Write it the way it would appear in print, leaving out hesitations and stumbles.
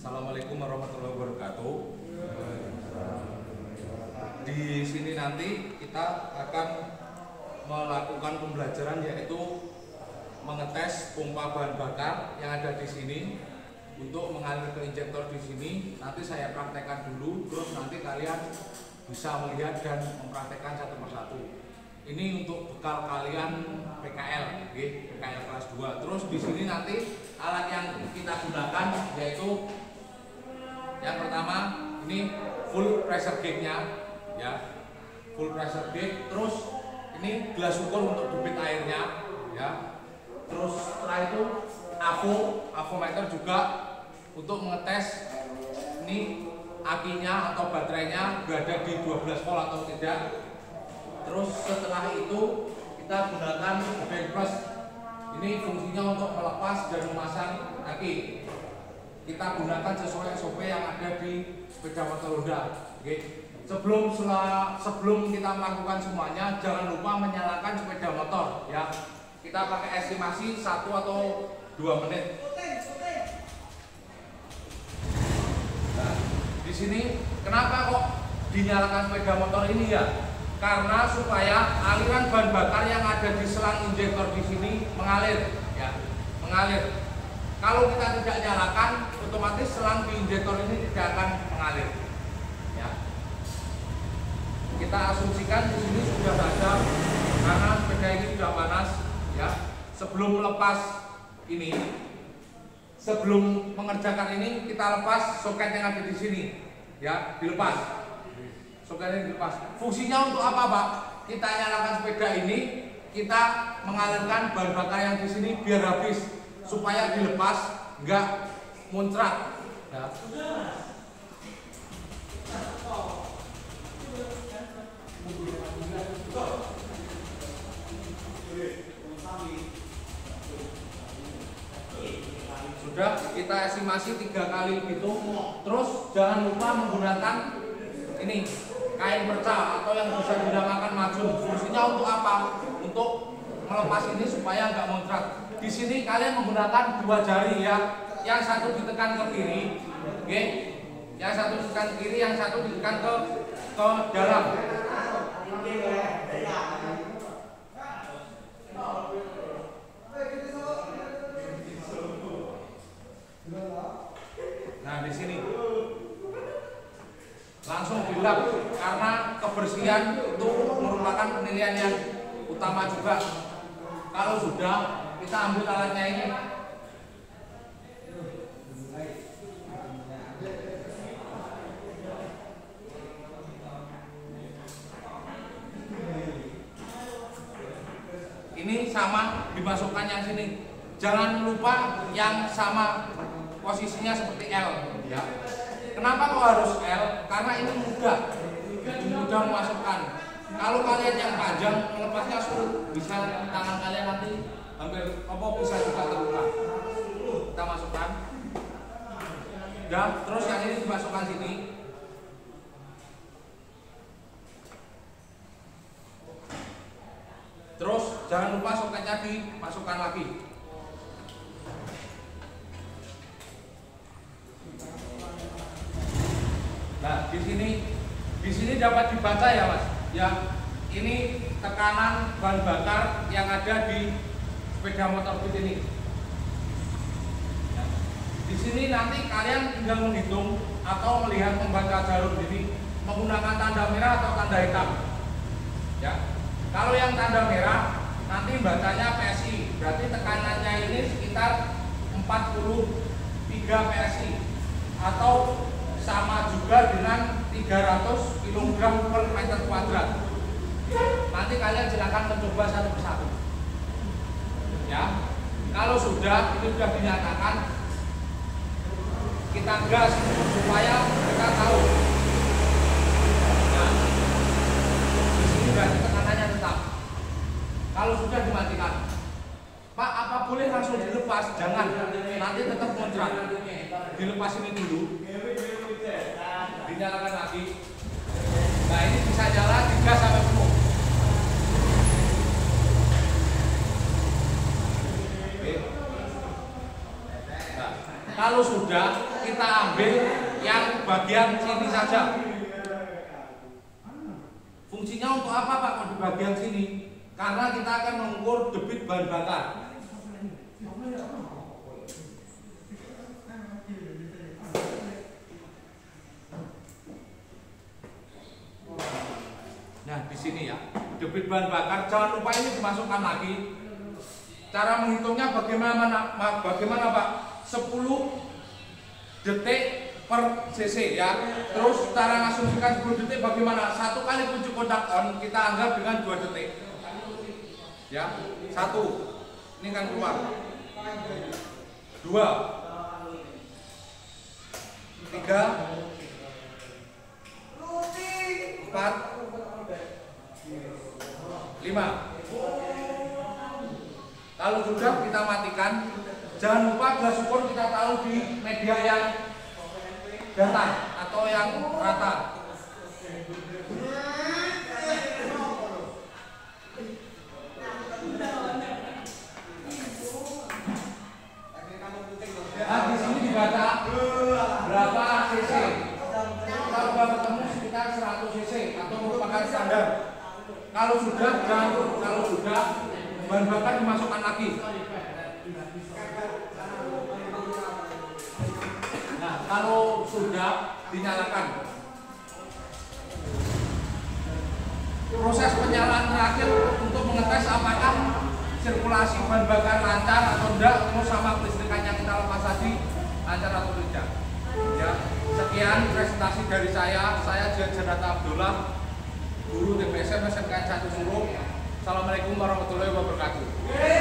Assalamualaikum warahmatullahi wabarakatuh. Di sini nanti kita akan melakukan pembelajaran yaitu mengetes pompa bahan bakar yang ada di sini untuk mengalir ke injektor di sini. Nanti saya praktekkan dulu, terus nanti kalian bisa melihat dan mempraktekkan satu persatu. Ini untuk bekal kalian PKL, PKL kelas 2. Terus di sini nanti alat yang kita gunakan yaitu yang pertama ini full pressure gauge-nya, ya, full pressure gauge. Terus ini gelas ukur untuk debit airnya, ya. Terus setelah itu avometer juga untuk mengetes ini akinya atau baterainya berada di 12 volt atau tidak. Terus setelah itu kita gunakan band plus. Ini fungsinya untuk melepas dan memasang aki. Kita gunakan sesuai SOP yang ada di sepeda motor Honda. Oke. Sebelum kita melakukan semuanya, jangan lupa menyalakan sepeda motor, ya. Kita pakai estimasi 1 atau 2 menit. Nah, di sini kenapa kok dinyalakan sepeda motor ini, ya? Karena supaya aliran bahan bakar yang ada di selang injektor di sini mengalir, ya, mengalir. Kalau kita tidak nyalakan, otomatis selang di injektor ini tidak akan mengalir, ya. Kita asumsikan di sini sudah ada, karena sepeda ini sudah panas, ya. Sebelum melepas ini, sebelum mengerjakan ini, kita lepas soket yang ada di sini, ya, dilepas. Soketnya dilepas. Fungsinya untuk apa, Pak? Kita nyalakan sepeda ini, kita mengalirkan bahan bakar yang di sini biar habis, supaya dilepas enggak muncrat, ya. Sudah kita estimasi 3 kali gitu. Terus jangan lupa menggunakan ini kain perca atau yang bisa dinamakan majun. Fungsinya untuk apa? Untuk melepas ini supaya nggak muncrat. Di sini kalian menggunakan 2 jari, ya. Yang satu ditekan ke kiri, oke? Yang satu ditekan ke kiri, yang satu ditekan ke dalam. Nah, di sini langsung dilap karena kebersihan itu merupakan penilaian yang utama juga. Kalau sudah, kita ambil alatnya ini. Ini sama dimasukkan yang sini. Jangan lupa yang sama posisinya seperti L, ya. Kenapa kok harus L? Karena ini mudah memasukkan. Kalau kalian yang panjang, melepasnya sulit, bisa tangan kalian nanti hampir bisa juga terluka. Kita masukkan. Dan terus yang ini dimasukkan sini. Terus jangan lupa soketnya dimasukkan lagi. Nah, di sini dapat dibaca, ya, Mas. Ya, ini tekanan bahan bakar yang ada di sepeda motor Fit ini. Ya. Di sini nanti kalian tinggal menghitung atau melihat membaca jarum ini menggunakan tanda merah atau tanda hitam. Ya. Kalau yang tanda merah nanti bacanya PSI, berarti tekanannya ini sekitar 43 PSI atau sama juga dengan 300 kg per meter kuadrat. Nanti kalian silakan mencoba satu persatu, ya. Kalau sudah, ini sudah dinyatakan, kita gas supaya kita tahu. Nah, di sini berarti tekanannya tetap. Kalau sudah dimatikan, Pak, apa boleh langsung dilepas? Jangan, nanti tetap muncrat. Dilepas ini dulu, dinyalakan lagi. Nah, ini bisa nyala 3 sampai penuh. Oke. Nah, Kalau sudah, kita ambil yang bagian sini saja. Fungsinya untuk apa Pak kalau di bagian sini? Karena kita akan mengukur debit bahan bakar. Nah, di sini ya, debit bahan bakar. Jangan lupa ini dimasukkan lagi. Cara menghitungnya bagaimana Pak? 10 detik per cc ya. Terus cara mengasumsikan 10 detik bagaimana? 1 kali kunci kontak on kita anggap dengan 2 detik. Ya, 1. Ini kan keluar. 2. 3. 4. 5. Kalau sudah kita matikan. Jangan lupa gelas ukur kita taruh di media yang datar atau yang rata. Nah, di sini dibaca berapa cc. Kita sudah ketemu sekitar 100 cc atau merupakan standar. Kalau sudah bahan bakar dimasukkan lagi. Nah, kalau sudah dinyalakan, proses penyalaan terakhir untuk mengetes apakah sirkulasi bahan bakar lancar atau tidak, terus sama kelistrikannya kita lepas tadi lancar atau tidak. Ya, sekian presentasi dari saya Jihan Janata Abdullah, guru TPSM SMKN 1 Suruh. Assalamualaikum warahmatullahi wabarakatuh.